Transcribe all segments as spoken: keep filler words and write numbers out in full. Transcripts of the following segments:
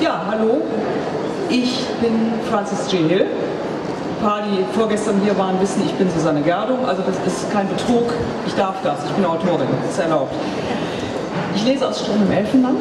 Ja, hallo, ich bin Frances G. Hill. Ein paar, die vorgestern hier waren, wissen, ich bin Susanne Gerdung, also das ist kein Betrug, ich darf das, ich bin Autorin, das ist erlaubt. Ich lese aus Sturm im Elfenland.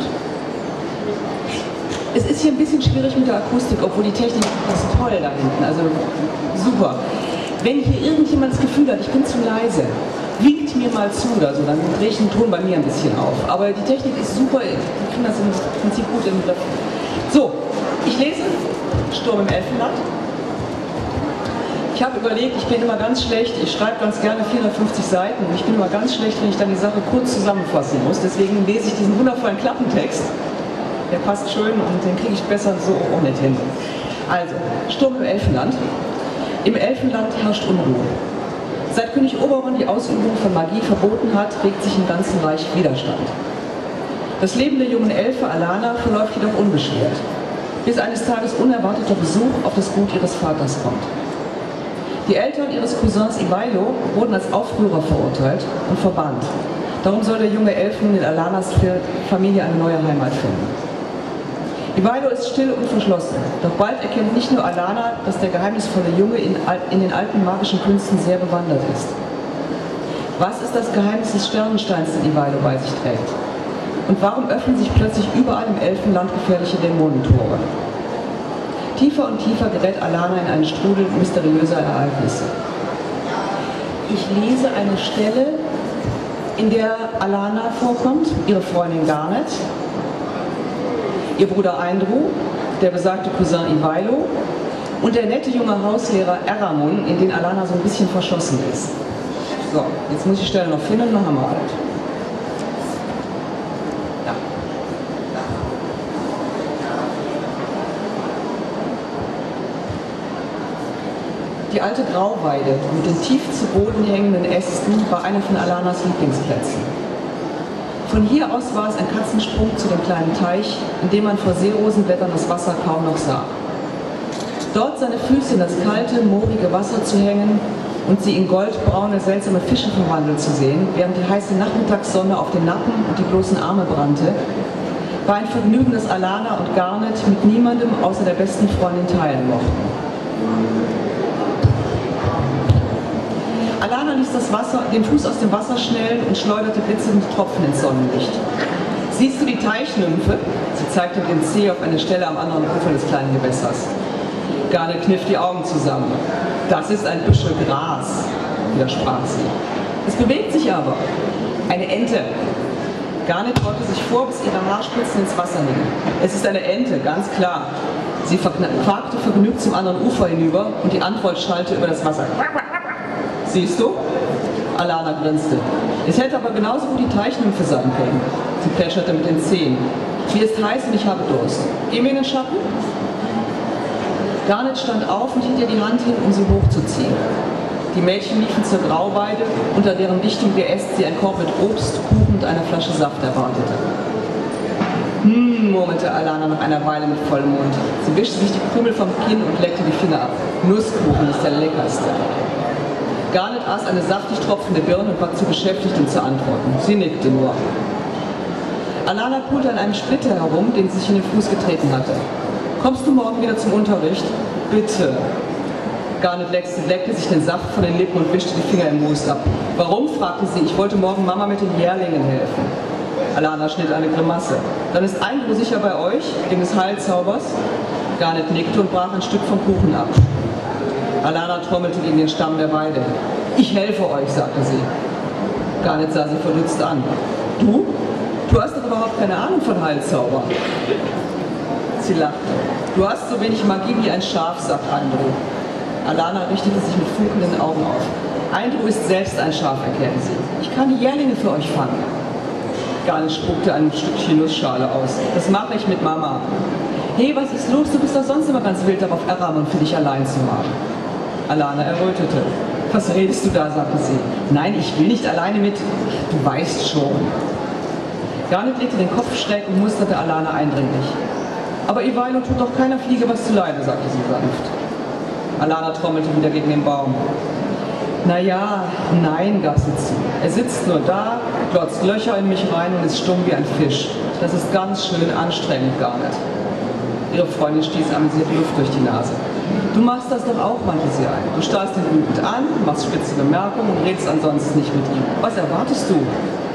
Es ist hier ein bisschen schwierig mit der Akustik, obwohl die Technik ist toll da hinten, also super. Wenn hier irgendjemand das Gefühl hat, ich bin zu leise, winkt mir mal zu oder so, dann drehe ich den Ton bei mir ein bisschen auf. Aber die Technik ist super, die kriegen das im Prinzip gut im Griff. So, ich lese Sturm im Elfenland. Ich habe überlegt, ich bin immer ganz schlecht, ich schreibe ganz gerne vierhundertfünfzig Seiten und ich bin immer ganz schlecht, wenn ich dann die Sache kurz zusammenfassen muss. Deswegen lese ich diesen wundervollen Klappentext. Der passt schön und den kriege ich besser so auch nicht hin. Also, Sturm im Elfenland. Im Elfenland herrscht Unruhe. Seit König Oberon die Ausübung von Magie verboten hat, regt sich im ganzen Reich Widerstand. Das Leben der jungen Elfe Alana verläuft jedoch unbeschwert, bis eines Tages unerwarteter Besuch auf das Gut ihres Vaters kommt. Die Eltern ihres Cousins Ivailo wurden als Aufrührer verurteilt und verbannt. Darum soll der junge Elf nun in Alanas Familie eine neue Heimat finden. Ivailo ist still und verschlossen, doch bald erkennt nicht nur Alana, dass der geheimnisvolle Junge in, in den alten magischen Künsten sehr bewandert ist. Was ist das Geheimnis des Sternensteins, den Ivailo bei sich trägt? Und warum öffnen sich plötzlich überall im Elfenland gefährliche Dämonentore? Tiefer und tiefer gerät Alana in einen Strudel mysteriöser Ereignisse. Ich lese eine Stelle, in der Alana vorkommt, ihre Freundin Garnet, ihr Bruder Eindru, der besagte Cousin Ivailo und der nette junge Hauslehrer Eramun, in den Alana so ein bisschen verschossen ist. So, jetzt muss ich die Stelle noch finden, dann haben wir halt. Ja. Die alte Grauweide mit den tief zu Boden hängenden Ästen war einer von Alanas Lieblingsplätzen. Von hier aus war es ein Katzensprung zu dem kleinen Teich, in dem man vor Seerosenblättern das Wasser kaum noch sah. Dort seine Füße in das kalte, moorige Wasser zu hängen und sie in goldbraune, seltsame Fische verwandelt zu sehen, während die heiße Nachmittagssonne auf den Nacken und die bloßen Arme brannte, war ein Vergnügen, das Alana und Garnet mit niemandem außer der besten Freundin teilen mochten. Alana ließ das Wasser, den Fuß aus dem Wasser schnellen und schleuderte blitzende Tropfen ins Sonnenlicht. Siehst du die Teichnymphe? Sie zeigte mit dem Zeh auf eine Stelle am anderen Ufer des kleinen Gewässers. Garnet kniff die Augen zusammen. Das ist ein Büschel Gras, widersprach sie. Es bewegt sich aber. Eine Ente. Garnet beugte sich vor, bis ihre Haarspitzen ins Wasser hingen. Es ist eine Ente, ganz klar. Sie quakte vergnügt zum anderen Ufer hinüber und die Antwort schallte über das Wasser. Siehst du? Alana grinste. Es hätte aber genauso gut die Teichnymphe sein können. Sie plätscherte mit den Zehen. Mir ist heiß und ich habe Durst. Gehen wir in den Schatten? Garnet stand auf und hielt ihr die Hand hin, um sie hochzuziehen. Die Mädchen liefen zur Grauweide, unter deren dichtem Geäst sie einen Korb mit Obst, Kuchen und einer Flasche Saft erwartete. Hm, murmelte Alana nach einer Weile mit vollem Mund. Sie wischte sich die Krümel vom Kinn und leckte die Finger ab. Nusskuchen ist der leckerste. Garnet aß eine saftig tropfende Birne und war zu beschäftigt, um zu antworten. Sie nickte nur. Alana pulte an einem Splitter herum, den sie sich in den Fuß getreten hatte. Kommst du morgen wieder zum Unterricht? Bitte. Garnet leckte, leckte sich den Saft von den Lippen und wischte die Finger im Mus ab. Warum? Fragte sie. Ich wollte morgen Mama mit den Jährlingen helfen. Alana schnitt eine Grimasse. Dann ist Eindru sicher bei euch, wegen des Heilzaubers? Garnet nickte und brach ein Stück vom Kuchen ab. Alana trommelte gegen den Stamm der Weide. Ich helfe euch, sagte sie. Garnet sah sie verdutzt an. Du? Du hast doch überhaupt keine Ahnung von Heilzauber. Sie lachte. Du hast so wenig Magie wie ein Schaf, sagt Eindru. Alana richtete sich mit funkelnden Augen auf. Eindru ist selbst ein Schaf, erklärte sie. Ich kann die Jährlinge für euch fangen. Garnet spuckte ein Stückchen Nussschale aus. Das mache ich mit Mama. Hey, was ist los? Du bist doch sonst immer ganz wild darauf, Eramun für dich allein zu haben. Alana errötete. Was redest du da, sagte sie. Nein, ich will nicht alleine mit. Du weißt schon. Garnet legte den Kopf schräg und musterte Alana eindringlich. Aber Ivailo tut doch keiner Fliege was zuleide, sagte sie sanft. Alana trommelte wieder gegen den Baum. Naja, nein, gab sie zu. Er sitzt nur da, glotzt Löcher in mich rein und ist stumm wie ein Fisch. Das ist ganz schön anstrengend, Garnet. Ihre Freundin stieß amüsiert Luft durch die Nase. Du machst das doch auch, wandte sie ein. Du starrst ihn wütend an, machst spitze Bemerkungen und redest ansonsten nicht mit ihm. Was erwartest du?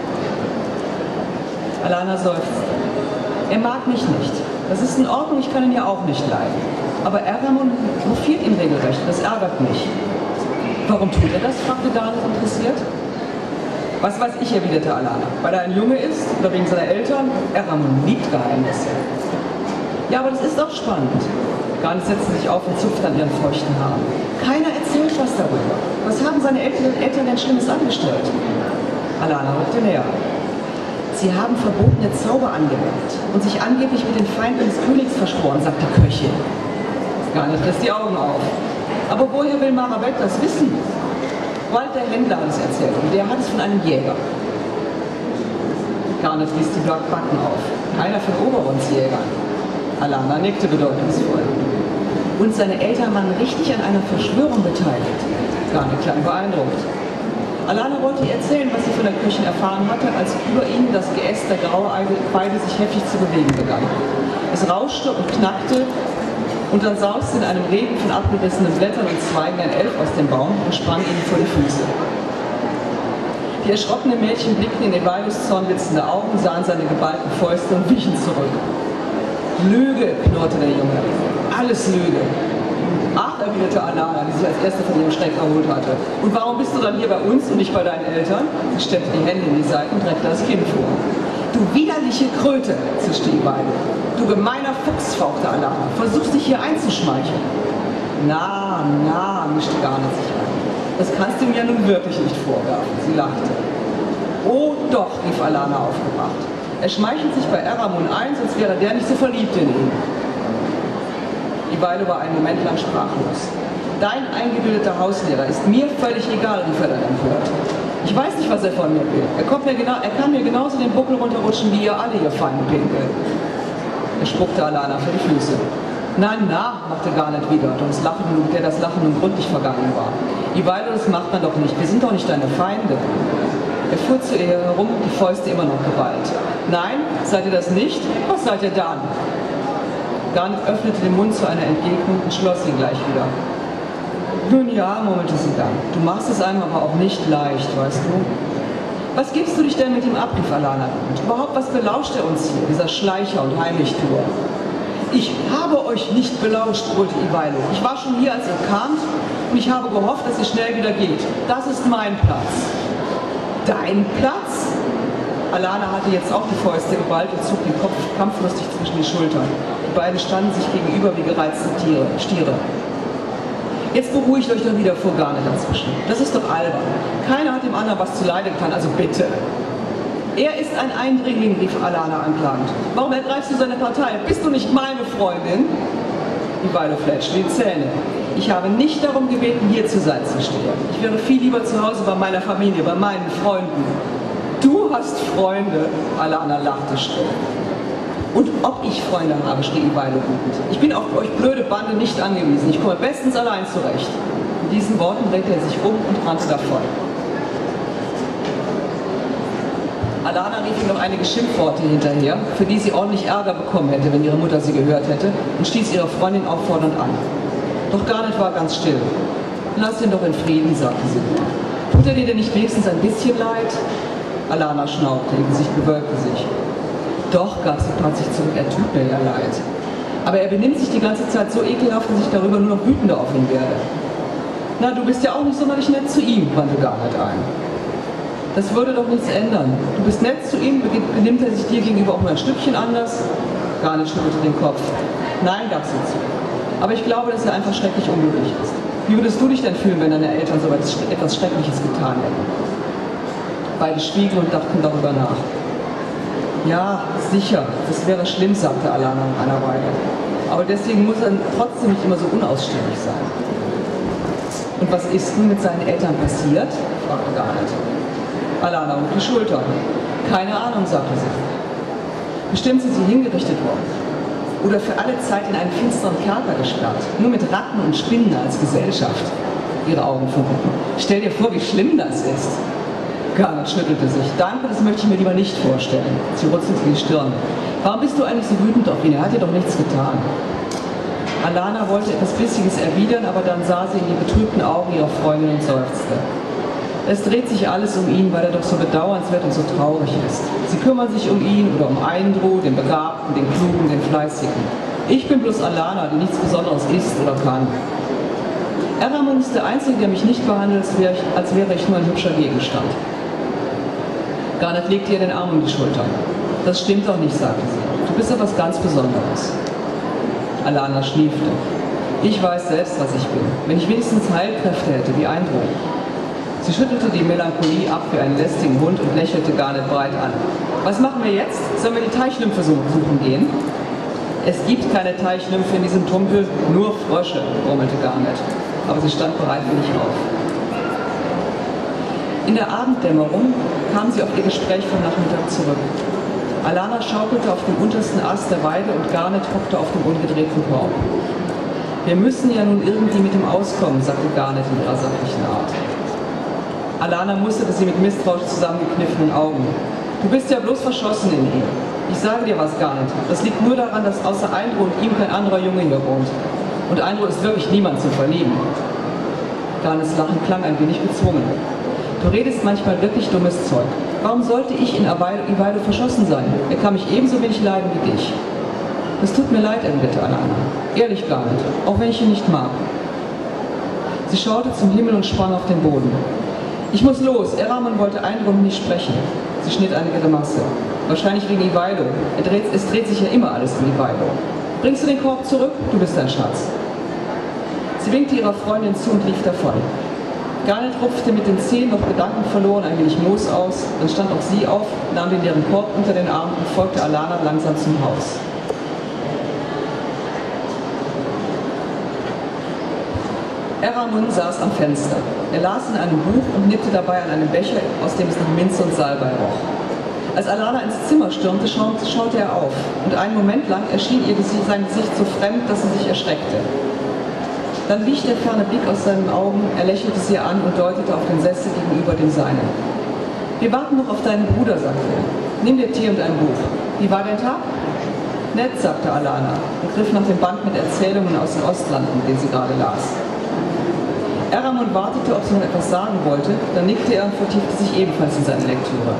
Alana seufzt. Er mag mich nicht. Das ist in Ordnung, ich kann ihn ja auch nicht leiden. Aber Eramon hofiert ihn regelrecht, das ärgert mich. Warum tut er das? Fragte Garnet interessiert. Was weiß ich, erwiderte Alana. Weil er ein Junge ist oder wegen seiner Eltern? Eramon liebt Geheimnisse. Ja, aber das ist doch spannend. Garnet setzte sich auf und zupfte an ihren feuchten Haaren. Keiner erzählt was darüber. Was haben seine Eltern, Eltern denn Schlimmes angestellt? Alana rückte näher. Sie haben verbotene Zauber angewendet und sich angeblich mit den Feinden des Königs verschworen, sagt die Köchin. Garnet riss die Augen auf. Aber woher will Marabeth das wissen? Wald der Händler hat es erzählt und der hat es von einem Jäger. Garnet ließ die Backen auf. Einer von Oberons Jägern. Alana nickte bedeutungsvoll. Und seine Eltern waren richtig an einer Verschwörung beteiligt. Garnet klang beeindruckt. Alana wollte ihr erzählen, was sie von der Köchin erfahren hatte, als über ihnen das Geäst der Grauweide sich heftig zu bewegen begann. Es rauschte und knackte, und dann sauste in einem Regen von abgerissenen Blättern und Zweigen ein Elf aus dem Baum und sprang ihnen vor die Füße. Die erschrockenen Mädchen blickten in Evailus zornblitzende Augen, sahen seine geballten Fäuste und wichen zurück. Lüge, knurrte der Junge. Alles Lüge. Ach, erwiderte Alana, die sich als erste von ihrem Schreck erholt hatte. Und warum bist du dann hier bei uns und nicht bei deinen Eltern? Sie stemmte die Hände in die Seiten und reckte das Kind vor. Du widerliche Kröte, zischte Evailus. Du gemeiner Fuchs, fauchte Alana. Versuchst dich hier einzuschmeicheln. Na, na, mischte Garnet sich ein. Das kannst du mir ja nun wirklich nicht vorwerfen. Sie lachte. Oh doch, rief Alana aufgebracht. Er schmeichelt sich bei Eramon ein, sonst wäre der nicht so verliebt in ihn. Evailus war einen Moment lang sprachlos. Dein eingebildeter Hauslehrer ist mir völlig egal, rief er dann empört. Ich weiß nicht, was er von mir will. Er, kommt mir genau, er kann mir genauso den Buckel runterrutschen, wie ihr alle, ihr feinen Pinkel. Er spuckte Alana vor die Füße. Na, na, machte Garnet wieder, das Lachen, der das Lachen nun gründlich vergangen war. Evailus, das macht man doch nicht, wir sind doch nicht deine Feinde. Er fuhr zu ihr herum, die Fäuste immer noch geballt. Nein, seid ihr das nicht? Was seid ihr dann? Garnet öffnete den Mund zu einer Entgegnung und schloss ihn gleich wieder. Nun ja, murmelte sie dann, du machst es einem aber auch nicht leicht, weißt du? Was gibst du dich denn mit ihm ab, rief Alana. Und überhaupt, was belauscht er uns hier, dieser Schleicher und Heimlichtuer? Ich habe euch nicht belauscht, brüllte Evailus. Ich war schon hier, als ihr kamt, und ich habe gehofft, dass ihr schnell wieder geht. Das ist mein Platz. Dein Platz? Alana hatte jetzt auch die Fäuste geballt und zog den Kopf kampflustig zwischen die Schultern. Die beiden standen sich gegenüber wie gereizte Tiere, Stiere. Jetzt beruhigt euch doch wieder, fuhr Garnet dazwischen. Das ist doch albern. Keiner hat dem anderen was zuleide getan, also bitte. Er ist ein Eindringling, rief Alana anklagend. Warum ergreifst du seine Partei? Bist du nicht meine Freundin? Evailus fletschte die Zähne. Ich habe nicht darum gebeten, hier zu sein, zu stehen. Ich wäre viel lieber zu Hause bei meiner Familie, bei meinen Freunden. Du hast Freunde, Alana lachte still. Und ob ich Freunde habe, schrie Evailus wütend. Ich bin auf euch blöde Bande nicht angewiesen. Ich komme bestens allein zurecht. Mit diesen Worten drehte er sich um und rannte davon. Alana rief ihm noch einige Schimpfworte hinterher, für die sie ordentlich Ärger bekommen hätte, wenn ihre Mutter sie gehört hätte, und stieß ihre Freundin auffordernd an. Doch Garnet war ganz still. Lass ihn doch in Frieden, sagte sie. Tut er dir denn nicht wenigstens ein bisschen leid? Alana schnaubte, ihr Gesicht bewölkte sich. Doch, gab sie plötzlich zurück, er tut mir ja leid. Aber er benimmt sich die ganze Zeit so ekelhaft, dass ich darüber nur noch wütender auf ihn werde. Na, du bist ja auch nicht sonderlich nett zu ihm, wandte Garnet ein. Das würde doch nichts ändern. Du bist nett zu ihm, benimmt er sich dir gegenüber auch nur ein Stückchen anders? Garnet schüttelte den Kopf. Nein, gab sie zu. Aber ich glaube, dass er einfach schrecklich unglücklich ist. Wie würdest du dich denn fühlen, wenn deine Eltern so etwas Schreckliches getan hätten? Beide schwiegen und dachten darüber nach. Ja, sicher, das wäre schlimm, sagte Alana nach einer Weile. Aber deswegen muss er trotzdem nicht immer so unausstehlich sein. Und was ist nun mit seinen Eltern passiert? Fragte Garnet. Alana hob die Schultern. Keine Ahnung, sagte sie. Bestimmt sind sie hingerichtet worden. Oder für alle Zeit in einen finsteren Kerker gesperrt. Nur mit Ratten und Spinnen als Gesellschaft. Ihre Augen funkelten. Stell dir vor, wie schlimm das ist. Garnet schüttelte sich. Danke, das möchte ich mir lieber nicht vorstellen. Sie runzelte die Stirn. Warum bist du eigentlich so wütend auf ihn? Er hat dir doch nichts getan. Alana wollte etwas Bissiges erwidern, aber dann sah sie in die betrübten Augen ihrer Freundin und seufzte. Es dreht sich alles um ihn, weil er doch so bedauernswert und so traurig ist. Sie kümmern sich um ihn oder um Eindru, den Begabten, den Klugen, den Fleißigen. Ich bin bloß Alana, die nichts Besonderes ist oder kann. Eramon ist der Einzige, der mich nicht behandelt, als wäre ich, als wäre ich nur ein hübscher Gegenstand. Garnet legte ihr den Arm um die Schulter. Das stimmt doch nicht, sagte sie. Du bist etwas ganz Besonderes. Alana schniefte. Ich weiß selbst, was ich bin. Wenn ich wenigstens Heilkräfte hätte, wie Eindru. Sie schüttelte die Melancholie ab wie einen lästigen Hund und lächelte Garnet breit an. Was machen wir jetzt? Sollen wir die Teichnymphe suchen gehen? Es gibt keine Teichnymphe in diesem Tumpel, nur Frösche, murmelte Garnet. Aber sie stand bereitwillig auf. In der Abenddämmerung kam sie auf ihr Gespräch vom Nachmittag zurück. Alana schaukelte auf dem untersten Ast der Weide und Garnet hockte auf dem umgedrehten Korb. Wir müssen ja nun irgendwie mit ihm auskommen, sagte Garnet in ihrer sachlichen Art. Alana musterte sie mit misstrauisch zusammengekniffenen Augen. Du bist ja bloß verschossen in ihn. Ich sage dir was, Garnet. Das liegt nur daran, dass außer Eindru und ihm kein anderer Junge hier wohnt. Und Eindru ist wirklich niemand zu verlieben. Garnets Lachen klang ein wenig gezwungen. Du redest manchmal wirklich dummes Zeug. Warum sollte ich in Iwaido verschossen sein? Er kann mich ebenso wenig leiden wie dich. Es tut mir leid, erwiderte Alana. Ehrlich, Garnet, auch wenn ich ihn nicht mag. Sie schaute zum Himmel und sprang auf den Boden. Ich muss los. Eramon wollte Eindru nicht sprechen. Sie schnitt eine Grimasse. Wahrscheinlich wegen Iwaido. Es dreht sich ja immer alles um Iwaido. Bringst du den Korb zurück? Du bist ein Schatz. Sie winkte ihrer Freundin zu und lief davon. Garnet rupfte mit den Zehen noch gedankenverloren ein wenig Moos aus, dann stand auch sie auf, nahm den leeren Korb unter den Arm und folgte Alana langsam zum Haus. Eramon saß am Fenster. Er las in einem Buch und nippte dabei an einem Becher, aus dem es nach Minze und Salbei roch. Als Alana ins Zimmer stürmte, schaute er auf, und einen Moment lang erschien ihr Gesicht, sein Gesicht so fremd, dass sie sich erschreckte. Dann wich der ferne Blick aus seinen Augen, er lächelte sie an und deutete auf den Sessel gegenüber dem seinen. Wir warten noch auf deinen Bruder, sagte er. Nimm dir Tee und ein Buch. Wie war der Tag? Nett, sagte Alana und griff nach dem Band mit Erzählungen aus den Ostlanden, den sie gerade las. Eramon wartete, ob sie noch etwas sagen wollte, dann nickte er und vertiefte sich ebenfalls in seine Lektüre.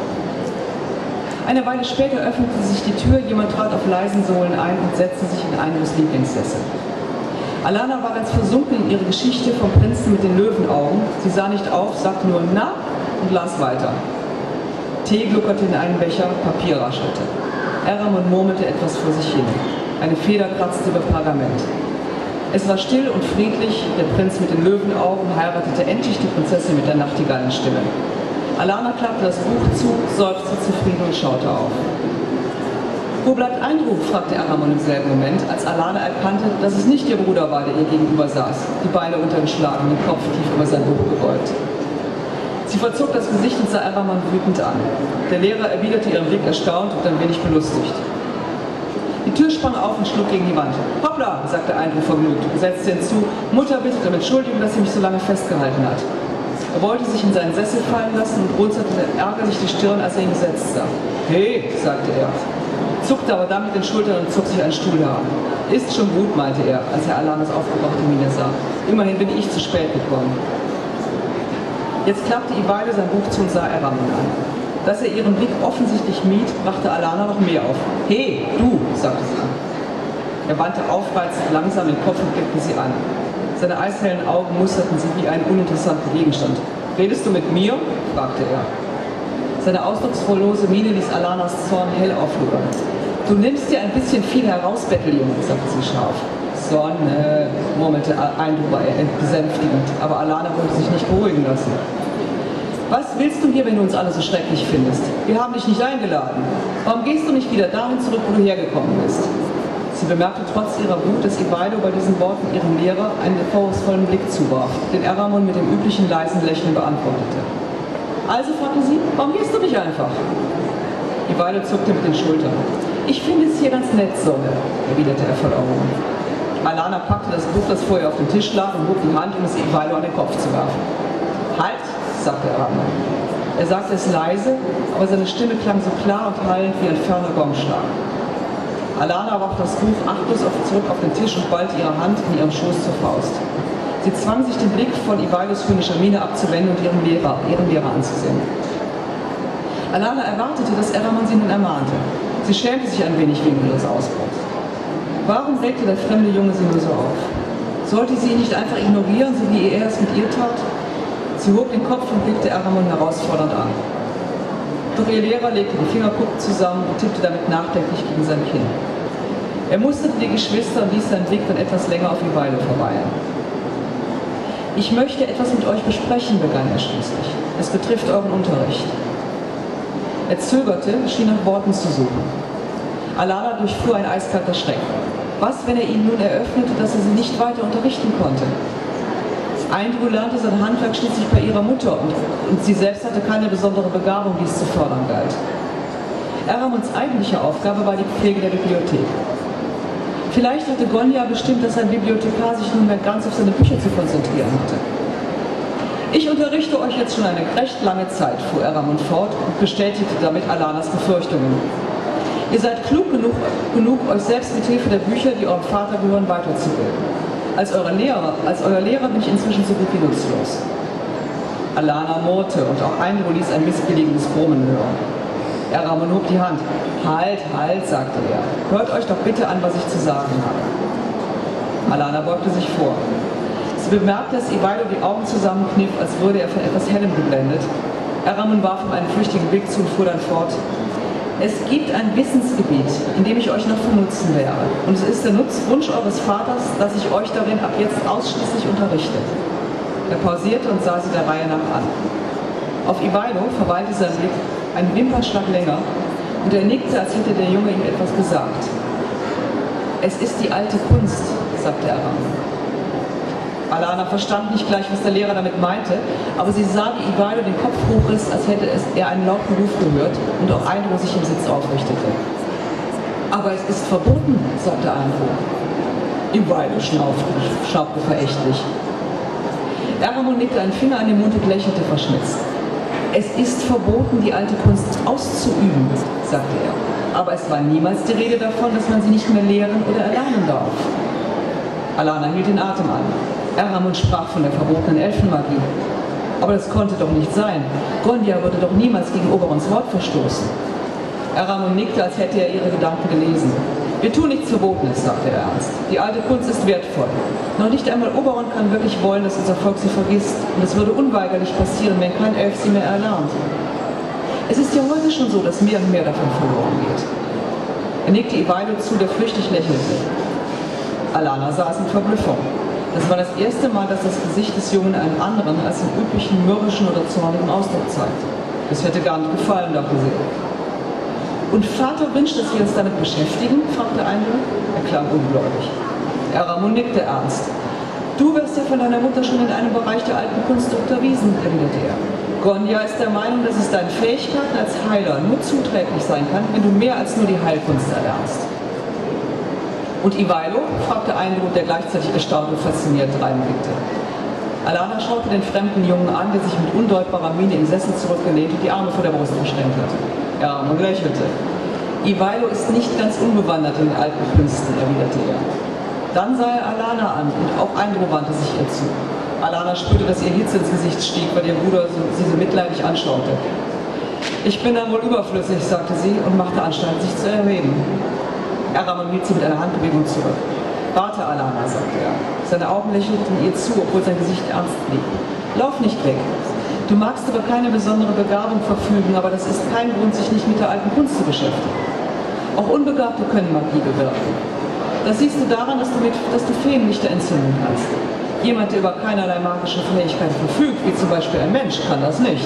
Eine Weile später öffnete sich die Tür, jemand trat auf leisen Sohlen ein und setzte sich in Eindrus Lieblingssessel. Alana war ganz versunken in ihre Geschichte vom Prinzen mit den Löwenaugen. Sie sah nicht auf, sagte nur na und las weiter. Tee gluckerte in einen Becher, Papier raschelte. Eramon murmelte etwas vor sich hin. Eine Feder kratzte über Pergament. Es war still und friedlich, der Prinz mit den Löwenaugen heiratete endlich die Prinzessin mit der Nachtigallenstimme. Alana klappte das Buch zu, seufzte zufrieden und schaute auf. Wo bleibt Eindru? Fragte Eramon im selben Moment, als Alana erkannte, dass es nicht ihr Bruder war, der ihr gegenüber saß, die Beine untergeschlagen, den Kopf tief über sein Buch gebeugt. Sie verzog das Gesicht und sah Eramon wütend an. Der Lehrer erwiderte ihren Blick erstaunt und ein wenig belustigt. Die Tür sprang auf und schlug gegen die Wand. Hoppla, sagte Eindru vergnügt und setzte hinzu, Mutter bittet um Entschuldigung, dass sie mich so lange festgehalten hat. Er wollte sich in seinen Sessel fallen lassen und runzelte ärgerlich die Stirn, als er ihn gesetzt sah. Hey, sagte er, zuckte aber dann mit den Schultern und zog sich einen Stuhl heran. Ist schon gut, meinte er, als er Alanas aufgebrachte Miene sah. Immerhin bin ich zu spät gekommen. Jetzt klappte Iwaido sein Buch zu und sah Eramon an. Dass er ihren Blick offensichtlich mied, brachte Alana noch mehr auf. Hey, du, sagte sie. Er wandte aufreizend langsam den Kopf und blickte sie an. Seine eishellen Augen musterten sie wie einen uninteressanten Gegenstand. Redest du mit mir? Fragte er. Seine ausdruckslose Miene ließ Alanas Zorn hell auflodern. Du nimmst dir ein bisschen viel heraus, Betteljunge, sagte sie scharf. Sonne, murmelte Eindru besänftigend, aber Alana wollte sich nicht beruhigen lassen. Was willst du hier, wenn du uns alle so schrecklich findest? Wir haben dich nicht eingeladen. Warum gehst du nicht wieder dahin zurück, wo du hergekommen bist? Sie bemerkte trotz ihrer Wut, dass Iwaido bei diesen Worten ihrem Lehrer einen vorwurfsvollen Blick zuwarf, den Eramon mit dem üblichen leisen Lächeln beantwortete. Also, fragte sie, warum gehst du nicht einfach? Iwaido zuckte mit den Schultern. Ich finde es hier ganz nett, Sonne, erwiderte er voll Augen. Alana packte das Buch, das vor ihr auf dem Tisch lag, und hob die Hand, um es Iwaido an den Kopf zu werfen. Halt, sagte Eramon. Er sagte es leise, aber seine Stimme klang so klar und hallend wie ein ferner Gongschlag. Alana warf das Buch achtlos auf, zurück auf den Tisch und ballte ihre Hand in ihrem Schoß zur Faust. Sie zwang sich, den Blick von Ivailos höhnischer Miene abzuwenden und ihren Lehrer, ihren Lehrer anzusehen. Alana erwartete, dass Eraman sie nun ermahnte. Sie schämte sich ein wenig wegen ihres Ausbruchs. Warum regte der fremde Junge sie nur so auf? Sollte sie ihn nicht einfach ignorieren, so wie er es mit ihr tat? Sie hob den Kopf und blickte Eraman herausfordernd an. Doch ihr Lehrer legte die Fingerkuppen zusammen und tippte damit nachdenklich gegen sein Kinn. Er musterte die Geschwister und ließ seinen Blick dann etwas länger auf Ivailo verweilen. Ich möchte etwas mit euch besprechen, begann er schließlich. Es betrifft euren Unterricht. Er zögerte, schien nach Worten zu suchen. Alana durchfuhr ein eiskalter Schreck. Was, wenn er ihnen nun eröffnete, dass er sie nicht weiter unterrichten konnte? Andrew lernte sein Handwerk schließlich bei ihrer Mutter und, und sie selbst hatte keine besondere Begabung, die es zu fördern galt. Eramons eigentliche Aufgabe war die Pflege der Bibliothek. Vielleicht hatte Gonja bestimmt, dass ein Bibliothekar sich nunmehr ganz auf seine Bücher zu konzentrieren hatte. Ich unterrichte euch jetzt schon eine recht lange Zeit, fuhr Eramon fort und bestätigte damit Alanas Befürchtungen. Ihr seid klug genug, genug, euch selbst mit Hilfe der Bücher, die eurem Vater gehören, weiterzubilden. Als, eure Lehrer, als euer Lehrer bin ich inzwischen so gut wie nutzlos. Alana murrte und auch Andrew ließ ein missbilligendes Brummen hören. Eramon hob die Hand. Halt, halt, sagte er. Hört euch doch bitte an, was ich zu sagen habe. Alana beugte sich vor. Sie bemerkte, dass Ivailo die Augen zusammenkniff, als würde er von etwas Hellem geblendet. Eramon warf ihm einen flüchtigen Blick zu und fuhr dann fort. Es gibt ein Wissensgebiet, in dem ich euch noch von Nutzen wäre. Und es ist der Wunsch eures Vaters, dass ich euch darin ab jetzt ausschließlich unterrichte. Er pausierte und sah sie der Reihe nach an. Auf Ivailo verweilte sein Blick einen Wimpernschlag länger und er nickte, als hätte der Junge ihm etwas gesagt. Es ist die alte Kunst, sagte Eramon. Alana verstand nicht gleich, was der Lehrer damit meinte, aber sie sah, wie Ivailo den Kopf hochriss, als hätte es er einen lauten Ruf gehört und auch Andrew sich im Sitz aufrichtete. Aber es ist verboten, sagte Andrew. Ivailo schnaufte, schnaubte verächtlich. Eramon legte einen Finger an den Mund und lächelte verschmitzt. Es ist verboten, die alte Kunst auszuüben, sagte er. Aber es war niemals die Rede davon, dass man sie nicht mehr lehren oder erlernen darf. Alana hielt den Atem an. Eramon sprach von der verbotenen Elfenmagie. Aber das konnte doch nicht sein. Gonja würde doch niemals gegen Oberons Wort verstoßen. Eramon nickte, als hätte er ihre Gedanken gelesen. Wir tun nichts Verbotenes, sagte er ernst. Die alte Kunst ist wertvoll. Noch nicht einmal Oberon kann wirklich wollen, dass unser Volk sie vergisst. Und es würde unweigerlich passieren, wenn kein Elf sie mehr erlernt. Es ist ja heute schon so, dass mehr und mehr davon verloren geht. Er nickte Ivailo zu, der flüchtig lächelte. Alana saß in Verblüffung. Das war das erste Mal, dass das Gesicht des Jungen einen anderen als den üblichen mürrischen oder zornigen Ausdruck zeigte. Das hätte gar nicht gefallen, dachte sie. Und Vater wünscht, dass wir uns damit beschäftigen? Fragte Andrew. Er klang ungläubig. Eramon nickte ernst. Du wirst ja von deiner Mutter schon in einem Bereich der alten Kunst unterwiesen, erwiderte er. Gonja ist der Meinung, dass es deinen Fähigkeiten als Heiler nur zuträglich sein kann, wenn du mehr als nur die Heilkunst erlernst. Und Ivailo? Fragte Andrew, der gleichzeitig erstaunt und fasziniert reinblickte. Alana schaute den fremden Jungen an, der sich mit undeutbarer Miene im Sessel zurückgelehnt und die Arme vor der Brust verschränkt hatte. Eramon lächelte. Ivailo ist nicht ganz unbewandert in den alten Künsten, erwiderte er. Dann sah er Alana an und auch Andrew wandte sich ihr zu. Alana spürte, dass ihr Hitze ins Gesicht stieg, weil ihr Bruder sie so mitleidig anschaute. Ich bin dann wohl überflüssig, sagte sie und machte Anstalt, sich zu erheben. Eramon hielt sie mit einer Handbewegung zurück. Warte, Alana, sagte er. Seine Augen lächelten ihr zu, obwohl sein Gesicht ernst blieb. Lauf nicht weg. Du magst über keine besondere Begabung verfügen, aber das ist kein Grund, sich nicht mit der alten Kunst zu beschäftigen. Auch Unbegabte können Magie bewirken. Das siehst du daran, dass du, mit, dass du Feenlichter entzünden kannst. Jemand, der über keinerlei magische Fähigkeiten verfügt, wie zum Beispiel ein Mensch, kann das nicht.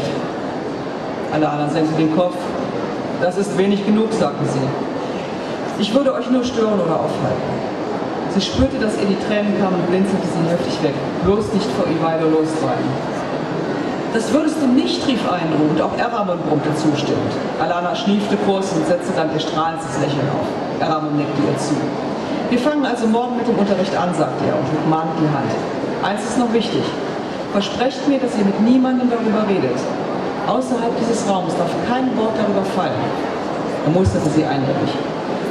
Alana senkte den Kopf. Das ist wenig genug, sagte sie. Ich würde euch nur stören oder aufhalten. Sie spürte, dass ihr die Tränen kamen und blinzelte sie heftig weg. Bloß nicht vor Ivailo lostreiben. Das würdest du nicht, rief Andrew, und auch Eramon brummte zustimmend. Alana schniefte kurz und setzte dann ihr strahlendes Lächeln auf. Eramon nickte ihr zu. Wir fangen also morgen mit dem Unterricht an, sagte er und hob mahnend die Hand. Eins ist noch wichtig. Versprecht mir, dass ihr mit niemandem darüber redet. Außerhalb dieses Raums darf kein Wort darüber fallen. Er musterte sie eindringlich.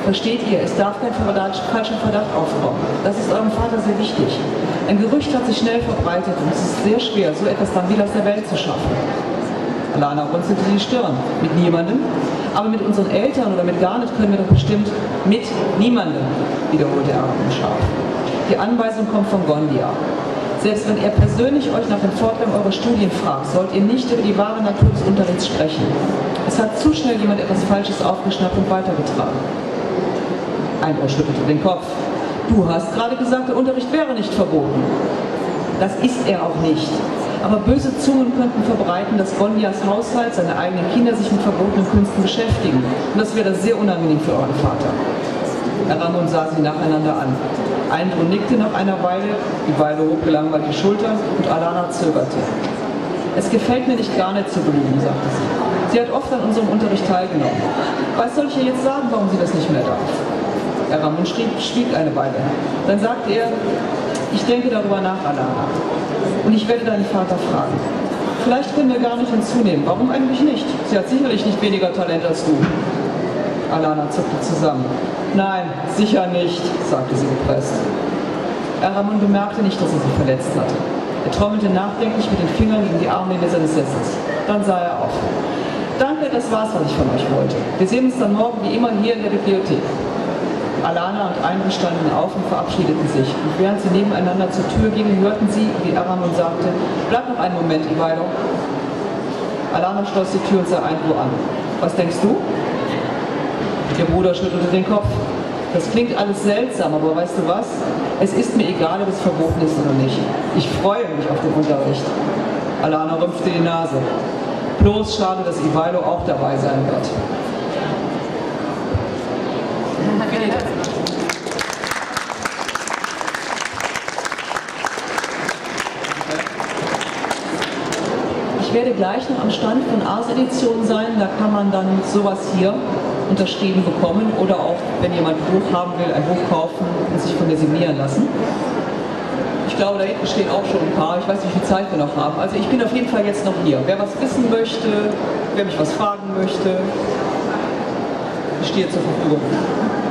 Versteht ihr, es darf kein Verdacht, falscher Verdacht aufkommen. Das ist eurem Vater sehr wichtig. Ein Gerücht hat sich schnell verbreitet und es ist sehr schwer, so etwas dann wieder aus der Welt zu schaffen. Alana runzelte die Stirn. Mit niemandem? Aber mit unseren Eltern oder mit Garnet können wir doch bestimmt mit niemandem, wiederholte Aramun scharf. Die Anweisung kommt von Gondia. Selbst wenn er persönlich euch nach dem Fortgang eurer Studien fragt, sollt ihr nicht über die wahre Natur des Unterrichts sprechen. Es hat zu schnell jemand etwas Falsches aufgeschnappt und weitergetragen. Ein Ohr schüttelte den Kopf. Du hast gerade gesagt, der Unterricht wäre nicht verboten. Das ist er auch nicht. Aber böse Zungen könnten verbreiten, dass Gondias Haushalt, seine eigenen Kinder sich mit verbotenen Künsten beschäftigen. Und das wäre sehr unangenehm für euren Vater. Aramun sah sie nacheinander an. Eindro nickte nach einer Weile, die Weile hob gelangweilt die Schultern und Alana zögerte. Es gefällt mir nicht, gar nicht zu belügen, sagte sie. Sie hat oft an unserem Unterricht teilgenommen. Was soll ich ihr jetzt sagen, warum sie das nicht mehr darf? Aramun schwieg eine Weile. Dann sagte er, ich denke darüber nach, Alana. Und ich werde deinen Vater fragen. Vielleicht können wir gar nicht hinzunehmen. Warum eigentlich nicht? Sie hat sicherlich nicht weniger Talent als du. Alana zuckte zusammen. Nein, sicher nicht, sagte sie gepresst. Aramun bemerkte nicht, dass er sie verletzt hatte. Er trommelte nachdenklich mit den Fingern gegen die Armlehne seines Sessels. Dann sah er auf. Danke, das war's, was ich von euch wollte. Wir sehen uns dann morgen wie immer hier in der Bibliothek. Alana und Eindro standen auf und verabschiedeten sich. Und während sie nebeneinander zur Tür gingen, hörten sie, wie Aramun sagte, bleib noch einen Moment, Ivailo. Alana schloss die Tür und sah Eindro an. Was denkst du? Ihr Bruder schüttelte den Kopf. Das klingt alles seltsam, aber weißt du was? Es ist mir egal, ob es verboten ist oder nicht. Ich freue mich auf den Unterricht. Alana rümpfte die Nase. Bloß schade, dass Ivailo auch dabei sein wird. Ich werde gleich noch am Stand von Ars Edition sein, da kann man dann sowas hier unterschrieben bekommen oder auch, wenn jemand ein Buch haben will, ein Buch kaufen und sich von mir signieren lassen. Ich glaube, da hinten stehen auch schon ein paar, ich weiß nicht, wie viel Zeit wir noch haben. Also ich bin auf jeden Fall jetzt noch hier. Wer was wissen möchte, wer mich was fragen möchte, ich stehe zur Verfügung.